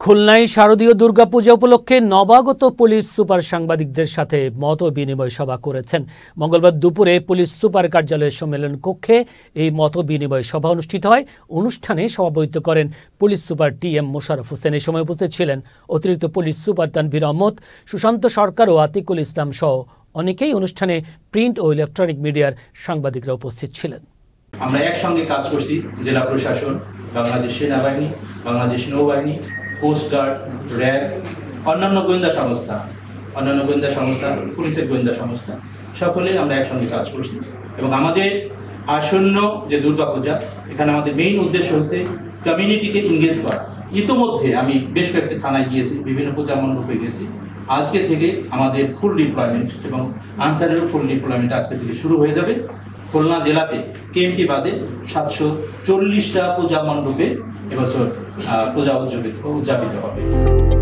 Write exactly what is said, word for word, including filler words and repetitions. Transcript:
খুলনায় শারদীয় দুর্গাপূজা উপলক্ষে নবাগত পুলিশ সুপার সাংবাদিকদের সাথে মত বিনিময় সভা করেছেন। মঙ্গলবার দুপুরে পুলিশ সুপার কার্যালয়ের সম্মেলন কক্ষে এই মত বিনিময় সভা অনুষ্ঠিত হয়। অনুষ্ঠানে সভাপতিত্ব করেন police super T M Mosharraf Hossain. এই সময় উপস্থিত ছিলেন অতিরিক্ত পুলিশ সুপার তানভীর আহমদ, সুশান্ত সরকার ও আতিকুল ইসলাম সহ অনেকেই। অনুষ্ঠানে প্রিন্ট ও ইলেকট্রনিক মিডিয়ার সাংবাদিকরা উপস্থিত ছিলেন। আমরা একসঙ্গে কাজ করছি, জেলা প্রশাসন, বাংলাদেশ সেনাবাহিনী, বাংলাদেশ নৌবাহিনী, কোস্টগার্ড, র্যাব, অন্যান্য গোয়েন্দা সংস্থা অন্যান্য গোয়েন্দা সংস্থা পুলিশের গোয়েন্দা সংস্থা সকলে আমরা একসঙ্গে কাজ করছি। এবং আমাদের আসন্ন যে দুর্গাপূজা, এখানে আমাদের মেইন উদ্দেশ্য হচ্ছে কমিউনিটিকে এনগেজ করা। ইতোমধ্যে আমি বেশ কয়েকটি থানায় গিয়েছি, বিভিন্ন পূজা মণ্ডপে গেছি। আজকে থেকে আমাদের ফুল ডিপ্লয়মেন্ট এবং আনসারেরও ফুল ডিপ্লয়মেন্ট আজকে থেকে শুরু হয়ে যাবে। খুলনা জেলাতে কেএমপি বাদে সাতশো চল্লিশটা পূজা মণ্ডপে এবছর পূজা উদযাপিত উদযাপিত হবে।